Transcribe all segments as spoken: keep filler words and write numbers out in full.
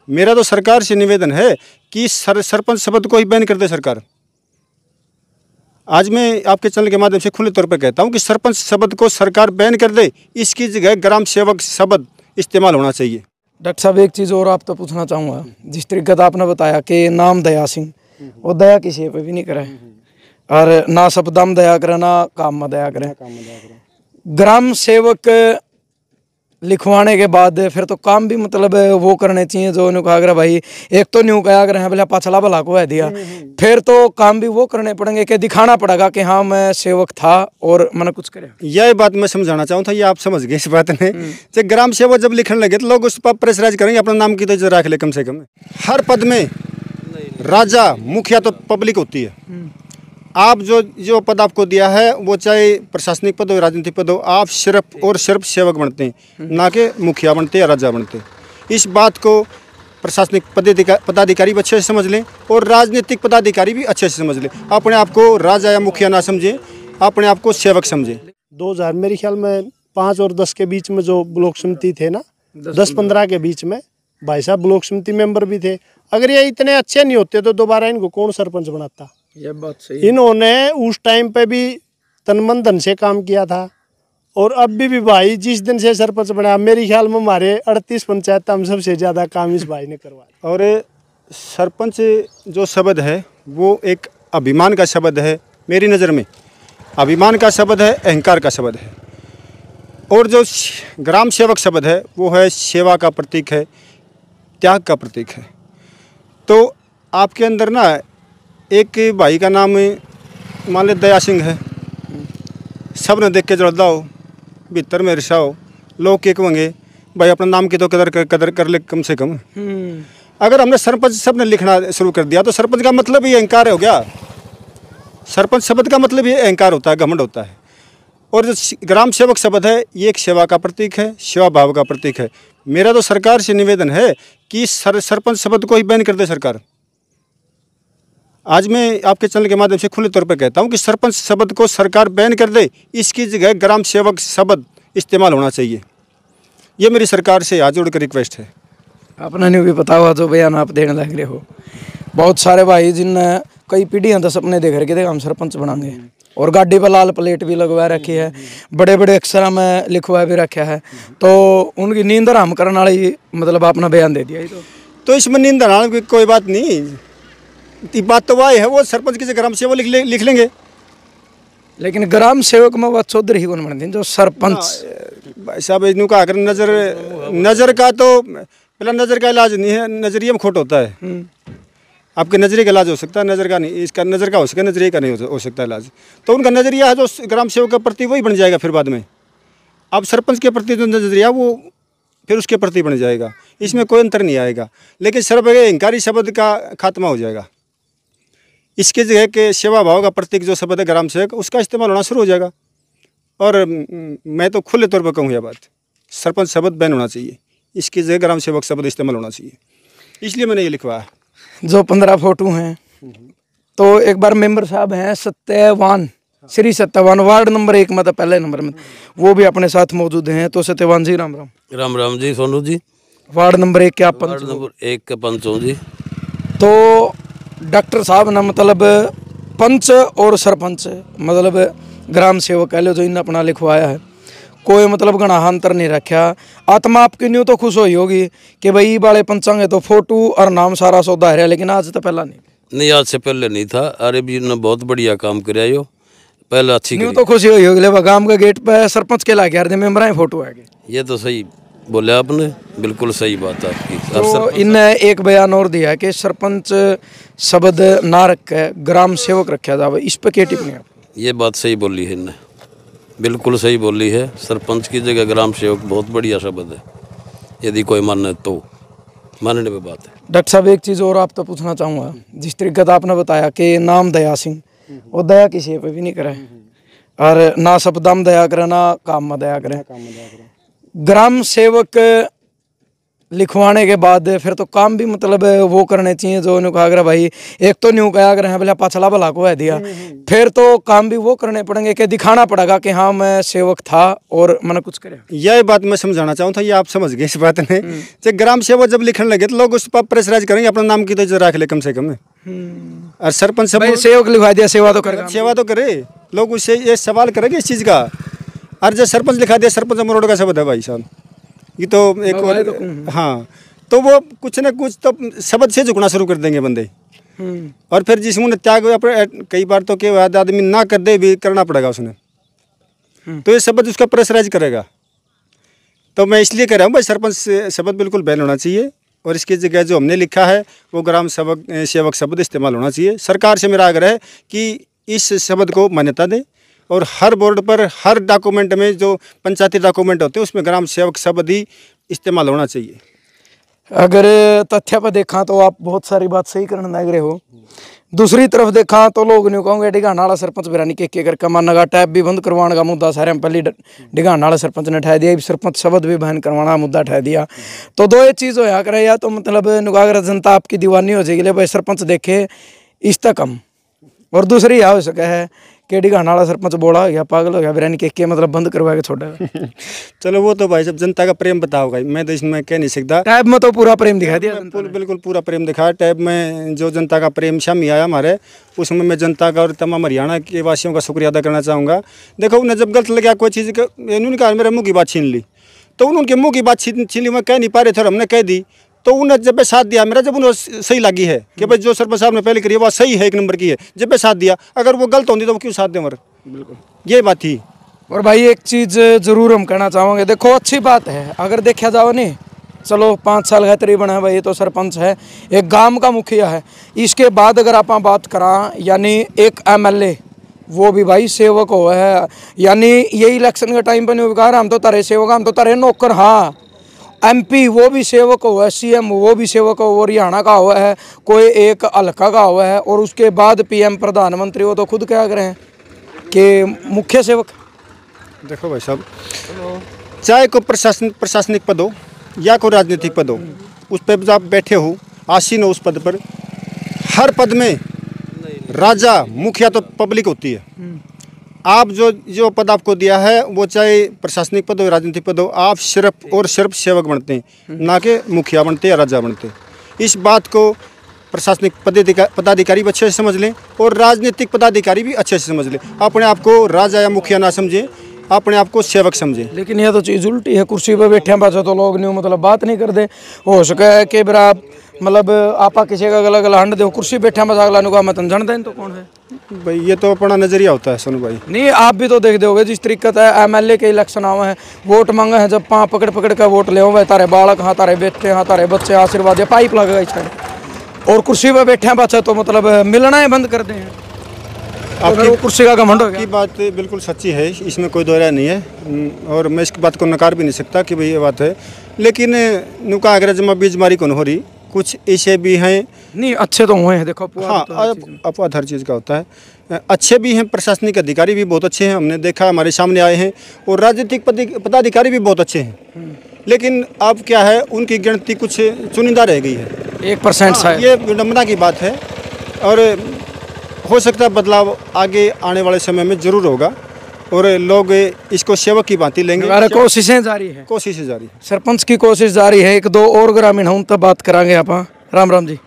मेरा तो सरकार से निवेदन है कि सर, सरपंच शब्द को ही बैन कर दे सरकार। आज मैं आपके चैनल के माध्यम से खुले तौर पर कहता हूं कि सरपंच शब्द को सरकार बैन कर दे, इसकी जगह ग्राम सेवक शब्द इस्तेमाल होना चाहिए। डॉक्टर साहब एक चीज़ और आप तो पूछना चाहूँगा, जिस तरीके से आपने बताया कि नाम दया सिंह, वो दया किसी पे भी नहीं करे और ना शब्दम दया करे ना काम में दया करे। ग्राम सेवक लिखवाने के बाद फिर तो काम भी मतलब वो करने चाहिए जो उन्होंने कहा अगर भाई एक तो न्यू कहा अगर भला पाछला भला को है दिया, फिर तो काम भी वो करने पड़ेंगे कि दिखाना पड़ेगा कि हाँ मैं सेवक था और मैंने कुछ करे। यह बात मैं समझाना चाहूँ था, ये आप समझ गए इस बात में। जब ग्राम सेवक जब लिखने लगे तो लोग उस पर प्रेशराइज करेंगे, अपना नाम की तो रख ले कम से कम। हर पद में राजा मुखिया तो पब्लिक होती है। आप जो जो पद आपको दिया है वो चाहे प्रशासनिक पद हो राजनीतिक पद हो, आप सिर्फ और सिर्फ सेवक बनते हैं, ना कि मुखिया बनते या राजा बनते। इस बात को प्रशासनिक पदाधिकारी भी अच्छे से समझ लें और राजनीतिक पदाधिकारी भी अच्छे से समझ लें। अपने आप को राजा या मुखिया ना समझें, अपने आप को सेवक समझें। दो हज़ार मेरे ख्याल में पाँच और दस के बीच में जो ब्लॉक समिति थे ना, दस पंद्रह के बीच में भाई साहब ब्लॉक समिति मेंबर भी थे। अगर ये इतने अच्छे नहीं होते तो दोबारा इनको कौन सरपंच बनाता। ये बात सही। इन्होंने उस टाइम पे भी तन मन धन से काम किया था और अब भी, भी भाई जिस दिन से सरपंच बना, मेरे ख्याल में हमारे अड़तीस पंचायत हम सबसे ज़्यादा काम इस भाई ने करवाया। और सरपंच जो शब्द है वो एक अभिमान का शब्द है, मेरी नज़र में अभिमान का शब्द है, अहंकार का शब्द है। और जो ग्राम सेवक शब्द है वो है सेवा का प्रतीक है, त्याग का प्रतीक है। तो आपके अंदर ना एक भाई का नाम मान ले दया सिंह है, सब ने देख के जड़दा हो, भीतर में रिसा हो, लोग के कहेंगे भाई अपना नाम की तो कदर कर, कदर कर ले कम से कम। अगर हमने सरपंच शब्द ने लिखना शुरू कर दिया तो सरपंच का मतलब ही अहंकार हो गया। सरपंच शब्द का मतलब ये अहंकार होता है, घमंड होता है। और जो ग्राम सेवक शब्द है ये एक सेवा का प्रतीक है, सेवा भाव का प्रतीक है। मेरा तो सरकार से निवेदन है कि सर, सरपंच शब्द को ही बैन कर दे सरकार। आज मैं आपके चैनल के माध्यम से खुले तौर पर कहता हूं कि सरपंच शब्द को सरकार बैन कर दे, इसकी जगह ग्राम सेवक शब्द इस्तेमाल होना चाहिए। ये मेरी सरकार से हाथ जोड़कर रिक्वेस्ट है। आपने नहीं भी पता हुआ जो बयान आप देने लग रहे हो, बहुत सारे भाई जिनने कई पीढ़ियां तो सपने देख रहे थे हम सरपंच बनाएंगे और गाड़ी पर लाल प्लेट भी लगवा रखी है, बड़े बड़े अक्षर में लिखवा भी रखा है, तो उनकी नींद हराम करने वाली मतलब अपना बयान दे दिया। तो, तो इसमें नींद हराम की कोई बात नहीं, बात तो वह है वो सरपंच की ग्राम सेवक लिख, ले, लिख लेंगे। लेकिन ग्राम सेवक में वह चौधरी ही कौन बनते जो सरपंच। भाई साहब इनू का अगर नजर नजर का तो पहला नजर का इलाज नहीं है, नजरिए में खोट होता है। आपके नजरिए का इलाज हो सकता है, नजर का नहीं, इसका नजर का हो सकता है, नजरिए का नहीं हो सकता इलाज। तो उनका नजरिया है जो ग्राम सेवक के प्रति वही बन जाएगा। फिर बाद में अब सरपंच के प्रति जो नजरिया वो फिर उसके प्रति बन जाएगा, इसमें कोई अंतर नहीं आएगा। लेकिन सर्व अहंकारी शब्द का खात्मा हो जाएगा। इसके जगह के सेवा भाव का प्रतीक जो शब्द है ग्राम सेवक, उसका इस्तेमाल होना शुरू हो जाएगा। और मैं तो खुले तौर पर कहूँ यह बात, सरपंच शब्द बैन होना चाहिए, इसकी जगह ग्राम सेवक शब्द इस्तेमाल होना चाहिए। इसलिए मैंने ये लिखवाया। जो पंद्रह फोटो हैं तो एक बार मेंबर साहब हैं सत्यवान, श्री सत्यवान, वार्ड नंबर एक में तो पहले नंबर में, वो भी अपने साथ मौजूद हैं। तो सत्यवान जी राम राम। राम राम जी सोनू जी। वार्ड नंबर एक के आप वार्ड नंबर एक के पंच हो जी। तो डॉक्टर साहब ने मतलब पंच और सरपंच मतलब ग्राम सेवक कह लो जो इन्हें अपना लिखवाया है, कोई मतलब घना अंतर नहीं रखा। आत्मा आपकी न्यू तो खुश हुई होगी कि भाई वाले पंचांगे तो फोटो और नाम सारा सौदा है, लेकिन आज तो पहला नहीं नहीं आज से पहले नहीं था। अरे भी ने बहुत बढ़िया काम कराया यो, पहले अच्छी न्यू तो खुशी हुई होगी। गांव के गेट पे सरपंच के लाके मेम्बर फोटो है। ये तो सही बोले आपने, बिल्कुल सही बात है आपकी। तो इनने एक बयान और दिया कि सरपंच शब्द ना रखे ग्राम सेवक रखा जाए, इस पे क्या टिप्पणी आप? ये बात सही बोली है इनने, बिल्कुल सही बोली है। सरपंच की जगह ग्राम सेवक बहुत बढ़िया शब्द है, यदि कोई माने तो मानने में बात है। डॉक्टर साहब एक चीज़ और आप तो पूछना चाहूँगा, जिस तरीके से आपने बताया कि नाम दया सिंह, वो दया किसी पे भी नहीं करे और ना शब्दम दया करे ना काम में दया करे। ग्राम सेवक लिखवाने के बाद फिर तो काम भी मतलब वो करने चाहिए जो उन्होंने कहा अगर भाई एक तो न्यू कहा अगर भला पछला भला को है दिया, फिर तो काम भी वो करने पड़ेंगे कि दिखाना पड़ेगा कि हाँ मैं सेवक था और मैंने कुछ करे। यह बात मैं समझाना चाहूँ था, ये आप समझ गए इस बात में। जब ग्राम सेवक जब लिखने लगे तो लोग उस पर प्रेशराइज करेंगे, अपना नाम की तो रख ले कम से कम। और सरपंच सब सेवक लिखवा दिया, सेवा तो करे, सेवा तो करे, लोग उससे ये सवाल करेंगे इस चीज़ का। और जब सरपंच लिखा दिया, सरपंच अमरोड़ का शब्द है भाई साहब, ये तो एक और, तो, हाँ तो वो कुछ ना कुछ तो शब्द से झुकना शुरू कर देंगे बंदे। और फिर जिसमें ने त्याग अपने कई बार तो क्या आदमी ना कर दे भी करना पड़ेगा उसने, तो ये शब्द उसका प्रेशराइज करेगा। तो मैं इसलिए कह रहा हूँ भाई सरपंच शब्द बिल्कुल बैन होना चाहिए, और इसकी जगह जो हमने लिखा है वो ग्राम सेवक सेवक शब्द इस्तेमाल होना चाहिए। सरकार से मेरा आग्रह है कि इस शब्द को मान्यता दे, और हर बोर्ड पर हर डॉक्यूमेंट में जो पंचायती डॉक्यूमेंट होते हैं उसमें ग्राम सेवक शब्द ही इस्तेमाल होना चाहिए। अगर तथ्य पर देखा तो आप बहुत सारी बात सही करने लग रहे हो, दूसरी तरफ देखा तो लोग नहीं कहोगे डिगाना वाला सरपंच बिरानी के के करके मानगा टैप भी बंद करवाने का मुद्दा सारे पहले डिगाना वाला सरपंच ने उठा दिया, सरपंच शब्द भी बैन करवाना मुद्दा उठा दिया। तो दो ये चीज़ होया करे, या तो मतलब नुगागर जनता आपकी दीवानी हो जाएगी भाई सरपंच देखे इस तक कम, और दूसरी यह हो सके है कि डिगाना वाला सरपंच बोला हो गया, पागल हो गया, बिरानी के के मतलब बंद करवा के छोड़ा। चलो वो तो भाई सब जनता का प्रेम बताओगा, मैं तो इसमें कह नहीं सकता। टैब में तो पूरा प्रेम दिखा दिया, बिल्कुल पूरा प्रेम दिखाया। टैब में जो जनता का प्रेम शामिल आया हमारे, उसमें मैं जनता का और तमाम हरियाणा के वासियों का शुक्रिया अदा करना चाहूँगा। देखो उन्हें जब गलत लगा कोई चीज़, उन्होंने कहा मेरे मुँह की बात छीन ली, तो उनके मुँह की बात छीन छीन ली, मैं कह नहीं पा रहे थे और हमने कह दी, तो उन्हें जब साथ दिया मेरा, जब उन्हें सही लगी है कि भाई जो सरपंच साहब ने पहले करी है वो सही है, एक नंबर की है, जब साथ दिया। अगर वो गलत होती तो वो क्यों साथ दें? मर बिल्कुल ये बात थी। और भाई एक चीज़ ज़रूर हम कहना चाहेंगे, देखो अच्छी बात है अगर देखा जाओ नहीं, चलो पाँच साल का तकरीबन है भाई, ये तो सरपंच है, एक गांव का मुखिया है। इसके बाद अगर आप बात करा यानी एक एमएलए, वो भी भाई सेवक हो है, यानी यही इलेक्शन के टाइम पर नहीं कहा हम तो तारे सेवक, हम तो तारे नौकर। हाँ एमपी वो भी सेवक हुआ है, सीएम वो भी सेवक हो, वो हरियाणा का हुआ है, कोई एक हल्का का हुआ है, और उसके बाद पीएम प्रधानमंत्री वो तो खुद क्या करें हैं कि मुख्य सेवक। देखो भाई साहब, चाहे कोई प्रशासन प्रशासनिक पद हो या कोई राजनीतिक पद हो, उस पर आप बैठे हो, आसीन हो उस पद पर, हर पद में राजा मुखिया तो पब्लिक होती है। आप जो जो पद आपको दिया है वो चाहे प्रशासनिक पद हो राजनीतिक पद हो, आप सिर्फ और सिर्फ सेवक बनते हैं, ना कि मुखिया बनते या राजा बनते। इस बात को प्रशासनिक पदाधिकारी भी अच्छे से समझ लें और राजनीतिक पदाधिकारी भी अच्छे से समझ लें। अपने आप को राजा या मुखिया ना समझें, अपने आप को सेवक समझें। लेकिन यह तो चीज़ उल्टी है, कुर्सी पर बैठे पाछे तो लोग नहीं मतलब बात नहीं करते। हो सके है कि बरा मतलब आपा किसी का गला गला हंड दो, कुर्सी बैठे मजाक लाने को मैं जान दें तो कौन है भाई? ये तो अपना नजरिया होता है सोनू भाई। नहीं आप भी तो देख दोगे जिस तरीके से एमएलए के इलेक्शन आवे हैं, वोट मांगे हैं, जब पाँव पकड़ पकड़ कर वोट ले हुए, तारे बालक हाँ तारे बेटे हाँ तारे बच्चे आशीर्वाद है, पाइप लग गई है, और कुर्सी पर बैठे हैं पाछे तो मतलब मिलना ही बंद कर दें। आपकी कुर्सी का घमंड हो गया। आपकी बात बिल्कुल सच्ची है, इसमें कोई दो राय नहीं है, और मैं इस बात को नकार भी नहीं सकता कि भाई ये बात है। लेकिन नुका अगर जमा बीजमारी कौन हो रही, कुछ ऐसे भी हैं नहीं अच्छे तो हुए हैं। देखो हाँ अपवाद हर चीज़ का होता है, अच्छे भी हैं, प्रशासनिक अधिकारी भी बहुत अच्छे हैं, हमने देखा हमारे सामने आए हैं, और राजनीतिक पदाधिकारी भी बहुत अच्छे हैं। लेकिन अब क्या है, उनकी गिनती कुछ चुनिंदा रह गई है, एक परसेंट सा। ये विडम्बना की बात है, और हो सकता है बदलाव आगे आने वाले समय में जरूर होगा, और लोग इसको सेवक की भांति लेंगे। कोशिशें जारी है, कोशिशें जारी है, सरपंच की कोशिश जारी है। एक दो और ग्रामीण हूँ तब बात करांगे आप। राम राम जी।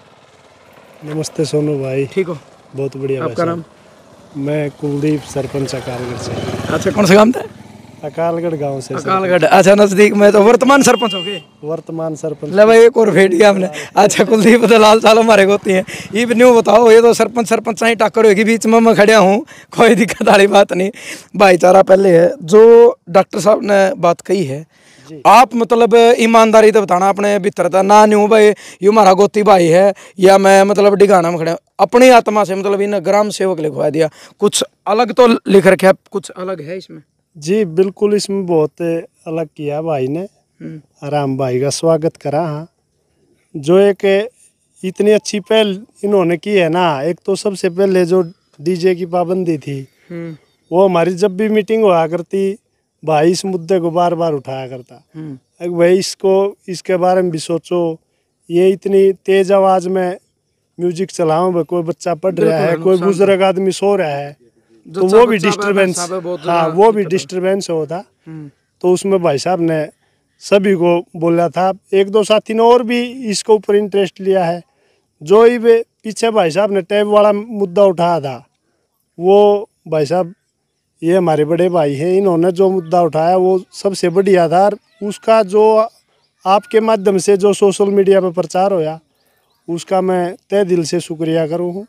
नमस्ते सोनू भाई। ठीक हो? बहुत बढ़िया। आपका नाम? मैं कुलदीप, सरपंच अकालगढ़ से। अच्छा कौन सा गाँव था? अकालगढ़ गांव से। अकालगढ़, अच्छा नजदीक में। तो वर्तमान सरपंच हो गए? वर्तमान सरपंच। ले भाई एक और भेट गया हमने। अच्छा कुलदीप दलाल साल हमारे होती हैं, ये न्यू बताओ, ये तो सरपंच सरपंच ही टक्कर होगी, बीच में मैं खड़ा हूँ, कोई दिक्कत वाली बात नहीं, भाईचारा पहले है। जो डॉक्टर साहब ने बात कही है, आप मतलब ईमानदारी तो बताना अपने भीतर था ना, न्यू भाई यू हमारा गोती भाई है या मैं मतलब डिगाना में खड़ा, अपनी आत्मा से मतलब इन ग्राम सेवक लिखवा दिया, कुछ अलग तो लिख रखे, कुछ अलग है इसमें? जी बिल्कुल, इसमें बहुत अलग किया भाई ने, आराम भाई का स्वागत करा। हाँ, जो एक इतनी अच्छी पहल इन्होंने की है ना, एक तो सबसे पहले जो डीजे की पाबंदी थी, वो हमारी जब भी मीटिंग हुआ करती भाई इस मुद्दे को बार बार उठाया करता। अगर भाई इसको इसके बारे में भी सोचो, ये इतनी तेज आवाज में म्यूजिक चलाओ, भाई कोई बच्चा पढ़ रहा है, कोई बुजुर्ग आदमी सो रहा है, तो वो भी डिस्टरबेंस, हाँ वो भी डिस्टरबेंस होता। तो उसमें भाई साहब ने सभी को बोला था। एक दो साथी ने और भी इसके ऊपर इंटरेस्ट लिया है। जो ही वे पीछे भाई साहब ने टैब वाला मुद्दा उठाया था, वो भाई साहब ये हमारे बड़े भाई हैं, इन्होंने जो मुद्दा उठाया वो सबसे बढ़िया था। उसका जो आपके माध्यम से जो सोशल मीडिया पर प्रचार होया, उसका मैं तहे दिल से शुक्रिया करूँ हूँ।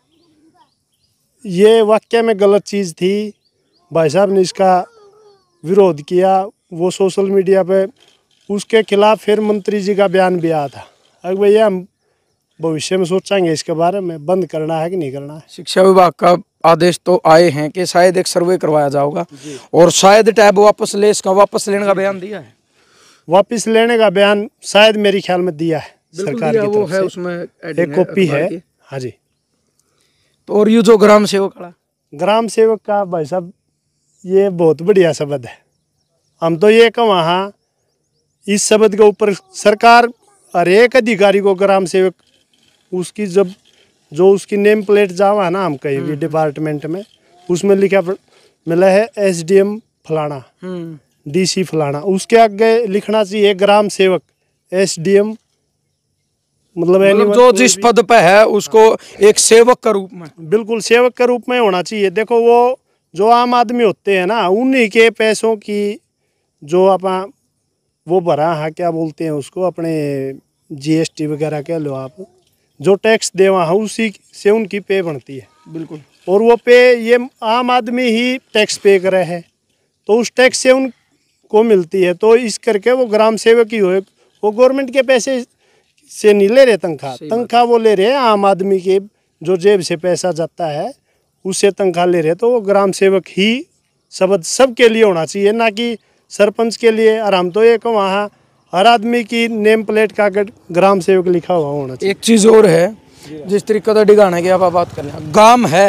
ये वाकई में गलत चीज़ थी। भाई साहब ने इसका विरोध किया, वो सोशल मीडिया पे उसके खिलाफ फिर मंत्री जी का बयान भी आया था। अब भैया हम भविष्य में सोचेंगे इसके बारे में, बंद करना है कि नहीं करना है। शिक्षा विभाग का आदेश तो आए हैं कि शायद एक सर्वे करवाया जाएगा और शायद टैब वापस ले इसका वापस लेने का बयान दिया है। वापस लेने का बयान शायद मेरे ख्याल में दिया है सरकार की तरफ है, से उसमें एक कॉपी है। हाँ जी। तो और ये जो ग्राम सेवक खड़ा, ग्राम सेवक का भाई साहब ये बहुत बढ़िया शब्द है। हम तो ये कहूँ हाँ, इस शब्द के ऊपर सरकार हर एक अधिकारी को ग्राम सेवक उसकी जब जो उसकी नेम प्लेट जावा ना, हम कहीं भी डिपार्टमेंट में उसमें लिखा मिला है एस डी एम फलाना, डीसी फलाना, उसके आगे लिखना चाहिए ग्राम सेवक एस डी एम, मतलब, मतलब जो जिस पद पे है उसको एक सेवक का रूप में, बिल्कुल सेवक के रूप में होना चाहिए। देखो वो जो आम आदमी होते हैं ना, उन्हीं के पैसों की जो आप वो भरा है, क्या बोलते हैं उसको, अपने जीएसटी वगैरह कह लो आप, जो टैक्स देवा है उसी से उनकी पे बनती है। बिल्कुल। और वो पे ये आम आदमी ही टैक्स पे करे है, तो उस टैक्स से उनको मिलती है। तो इस करके वो ग्राम सेवक ही हो, वो गवर्नमेंट के पैसे से नहीं ले रहे तनख्वाह, तनख्वाह वो ले रहे हैं आम आदमी के जो जेब से पैसा जाता है उससे तनख्वाह ले रहे। तो वो ग्राम सेवक ही शब्द सबके लिए होना चाहिए, ना कि सरपंच के लिए। और हम तो ये कहूँ वहाँ हर आदमी की नेम प्लेट का ग्राम सेवक लिखा हुआ होना चाहिए। एक चीज़ और है, जिस तरीके का डिगाने की आप बात कर रहे हैं, गांव है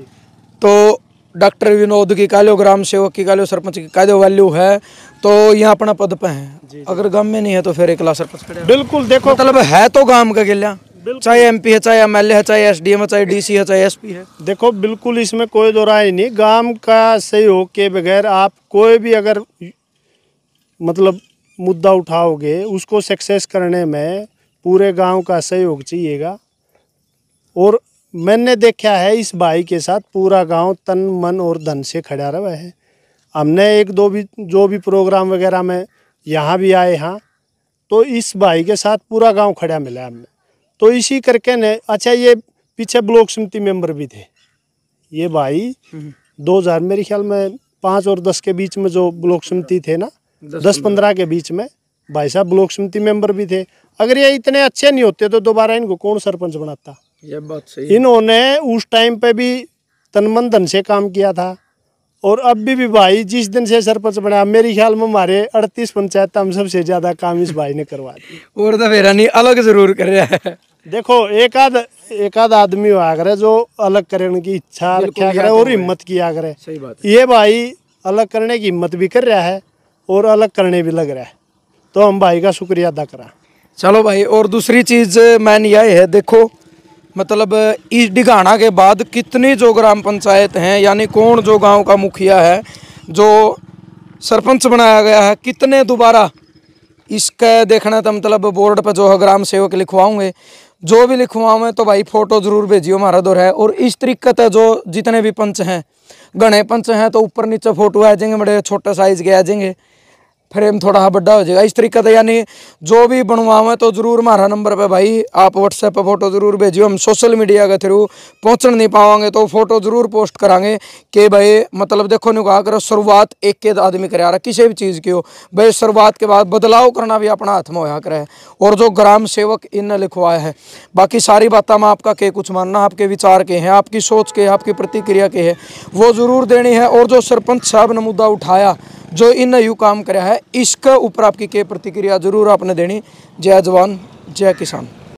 तो डॉक्टर विनोद की कह लो, ग्राम सेवक की कह लो, सरपंच की कह लो वैल्यू है, तो यहाँ अपना पद पे है। अगर गांव में नहीं है तो फिर एकला सरपंच खड़े। बिल्कुल। देखो मतलब है तो गांव का गिल्ला, चाहे एमपी है, चाहे एमएलए है, चाहे एसडीएम है, चाहे डीसी है, चाहे एसपी है। देखो बिल्कुल इसमें कोई दो राय नहीं, गांव का सहयोग के बगैर आप कोई भी अगर मतलब मुद्दा उठाओगे, उसको सक्सेस करने में पूरे गांव का सहयोग चाहिएगा। और मैंने देखा है इस भाई के साथ पूरा गांव तन मन और धन से खड़ा रहा है। हमने एक दो भी जो भी प्रोग्राम वगैरह में यहाँ भी आए हैं, तो इस भाई के साथ पूरा गांव खड़ा मिला हमने। तो इसी करके ने, अच्छा ये पीछे ब्लॉक समिति मेंबर भी थे ये भाई, दो हजार मेरे ख्याल में पाँच और दस के बीच में जो ब्लॉक समिति थे ना, दस पंद्रह के बीच में भाई साहब ब्लॉक समिति मेंबर भी थे। अगर ये इतने अच्छे नहीं होते तो दोबारा इनको कौन सरपंच बनाता। ये बात सही है। इन्होंने उस टाइम पे भी तन मन धन से काम किया था, और अब भी, भी भाई जिस दिन से सरपंच बना, मेरे ख्याल में हमारे अड़तीस पंचायत हम सबसे ज्यादा काम इस भाई ने करवा दिया। और तो मेरा नहीं अलग जरूर कर रहा है। देखो एक आध एक आध आदमी हुआ करे जो अलग करने की इच्छा रखा करे और हिम्मत किया करे। सही बात है। ये भाई अलग करने की हिम्मत भी कर रहा है और अलग करने भी लग रहा है, तो हम भाई का शुक्रिया अदा करा। चलो भाई, और दूसरी चीज मैंने यह है, देखो मतलब इस डिगाना के बाद कितनी जो ग्राम पंचायत हैं, यानी कौन जो गांव का मुखिया है, जो सरपंच बनाया गया है, कितने दोबारा इसका देखना था। मतलब बोर्ड पर जो है ग्राम सेवक लिखवाऊंगे, जो भी लिखवाऊँ तो भाई फोटो जरूर भेजियो, हमारा दौर है। और इस तरीके से जो जितने भी पंच हैं, गणे पंच हैं, तो ऊपर नीचे फोटो आ जाएंगे, बड़े छोटे साइज के आ जाएंगे, फ्रेम थोड़ा बड़ा हो जाएगा। इस तरीके से यानी जो भी बनवावे तो जरूर हमारा नंबर पे भाई आप व्हाट्सएप पे फोटो जरूर भेजियो। हम सोशल मीडिया के थ्रू पहुँच नहीं पाएंगे तो फोटो जरूर पोस्ट करांगे कि भाई मतलब देखो नहीं कहा करो, शुरुआत एक एक आदमी करे आ रहा किसी भी चीज़ की हो भाई, शुरुआत के बाद बदलाव करना भी अपना हाथ में होया करे। और जो ग्राम सेवक इन लिखवाया है, बाकी सारी बातें में आपका के कुछ मानना, आपके विचार के हैं, आपकी सोच के, आपकी प्रतिक्रिया के है, वो जरूर देनी है। और जो सरपंच साहब ने मुद्दा उठाया, जो इन यू काम कराया है, इसके ऊपर आपकी के प्रतिक्रिया जरूर आपने देनी। जय जवान जय किसान।